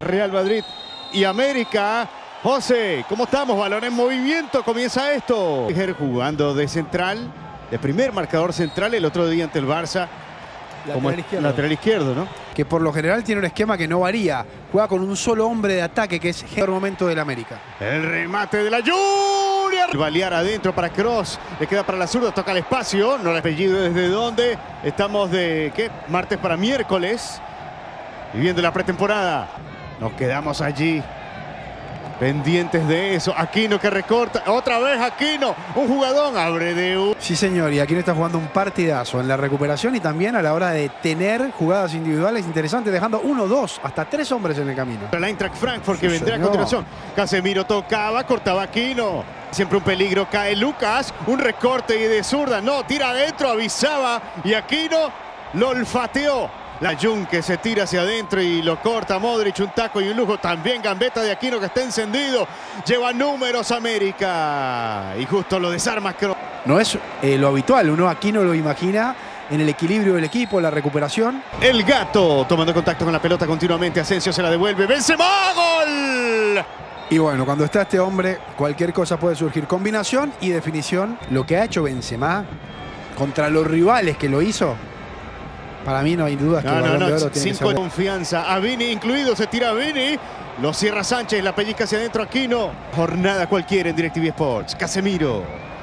Real Madrid y América. José, ¿cómo estamos? Balón en movimiento, comienza esto. Jugando de central, de primer marcador central el otro día ante el Barça. Lateral izquierdo, ¿no? Que por lo general tiene un esquema que no varía. Juega con un solo hombre de ataque, que es el momento del América. El remate de la Junior. Balear adentro para Kroos. Le queda para la zurda, toca el espacio. No le apellido desde dónde. Estamos de, ¿qué? Martes para miércoles. Viviendo la pretemporada. Nos quedamos allí. Pendientes de eso. Aquino que recorta. Otra vez Aquino. Un jugadón. Abre de un. Sí, señor. Y Aquino está jugando un partidazo en la recuperación y también a la hora de tener jugadas individuales interesantes, dejando 1, 2, hasta 3 hombres en el camino. El Eintracht Frankfurt que Sí, vendrá señor. a continuación. Casemiro tocaba, cortaba Aquino. Siempre un peligro. Cae Lucas. Un recorte y de zurda. No, tira adentro. Avisaba. Y Aquino lo olfateó. La Jun que se tira hacia adentro y lo corta Modric, un taco y un lujo. También gambeta de Aquino que está encendido. Lleva números América. Y justo lo desarma. No es lo habitual. Uno Aquino lo imagina en el equilibrio del equipo, la recuperación. El gato tomando contacto con la pelota continuamente. Asensio se la devuelve. ¡Benzema! ¡Gol! Y bueno, cuando está este hombre, cualquier cosa puede surgir. Combinación y definición. Lo que ha hecho Benzema contra los rivales que lo hizo. Para mí no hay dudas que el Balón de Oro tiene que ser. Confianza. A Vini incluido, se tira a Vini. Lo cierra Sánchez, la pellizca hacia adentro Aquino. Jornada cualquiera en DirecTV Sports. Casemiro.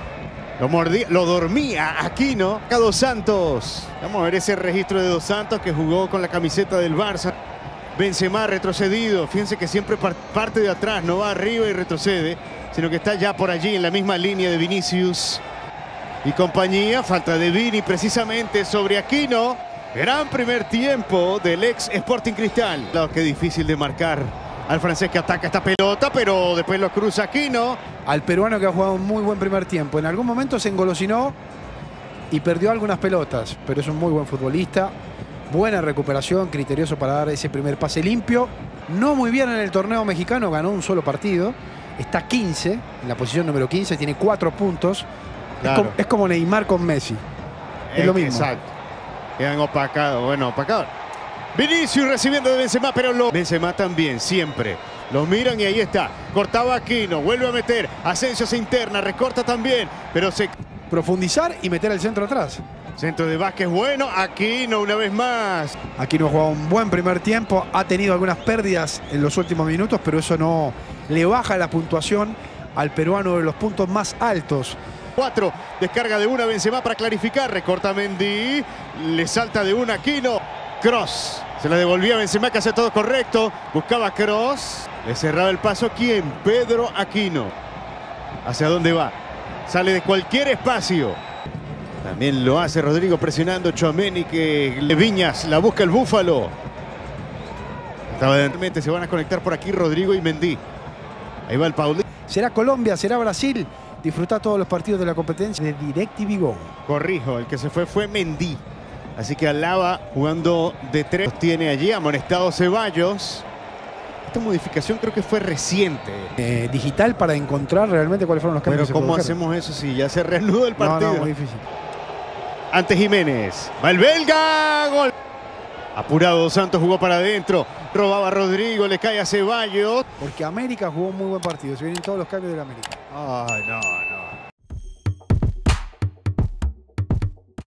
Lo dormía Aquino. A Dos Santos. Vamos a ver ese registro de Dos Santos que jugó con la camiseta del Barça. Benzema retrocedido. Fíjense que siempre parte de atrás, no va arriba y retrocede, sino que está ya por allí en la misma línea de Vinicius y compañía. Falta de Vini precisamente sobre Aquino. Gran primer tiempo del ex Sporting Cristal. Claro, qué difícil de marcar al francés que ataca esta pelota, pero después lo cruza Aquino. Al peruano que ha jugado un muy buen primer tiempo. En algún momento se engolosinó y perdió algunas pelotas, pero es un muy buen futbolista. Buena recuperación, criterioso para dar ese primer pase limpio. No muy bien en el torneo mexicano, ganó un solo partido. Está 15, en la posición número 15, tiene 4 puntos. Claro. Es como Neymar con Messi. Es lo mismo. Exacto. Quedan opacados. Bueno, opacados. Vinicius recibiendo de Benzema, pero Benzema también, siempre. Lo miran y ahí está. Cortaba Aquino, vuelve a meter. Asensio se interna, recorta también, pero se... Profundizar y meter el centro atrás. Centro de Vázquez bueno, Aquino una vez más. Aquino ha jugado un buen primer tiempo, ha tenido algunas pérdidas en los últimos minutos, pero eso no le baja la puntuación al peruano de los puntos más altos. 4, descarga de una Benzema para clarificar, recorta Mendy, le salta de una Aquino. Kroos, se la devolvía Benzema que hace todo correcto, buscaba Kroos, le cerraba el paso, ¿quién? Pedro Aquino. ¿Hacia dónde va? Sale de cualquier espacio. También lo hace Rodrigo presionando Tchouaméni, que Viñas la busca el Búfalo. Se van a conectar por aquí Rodrigo y Mendy. Ahí va el Paulino. ¿Será Colombia? ¿Será Brasil? Disfruta todos los partidos de la competencia de DirecTV Go. Corrijo, el que se fue Mendy. Así que Alaba jugando de 3. Tiene allí amonestado Ceballos. Esta modificación creo que fue reciente. Digital para encontrar realmente cuáles fueron los cambios. Pero ¿cómo hacemos eso si ya se reanuda el partido? No, muy difícil. Ante Jiménez. Va el belga. Gol. Apurado Dos Santos, jugó para adentro. Robaba Rodrigo, le cae a Ceballos. Porque América jugó un muy buen partido. Se vienen todos los cambios de la América. Ay, no.